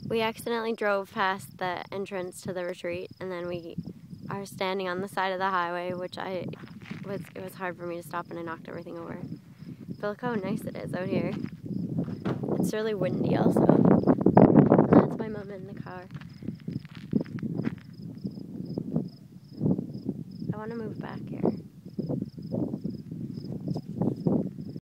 We accidentally drove past the entrance to the retreat, and then we are standing on the side of the highway, which it was hard for me to stop, and I knocked everything over. But look how nice it is out here. It's really windy also. And that's my mom in the car. I want to move back here.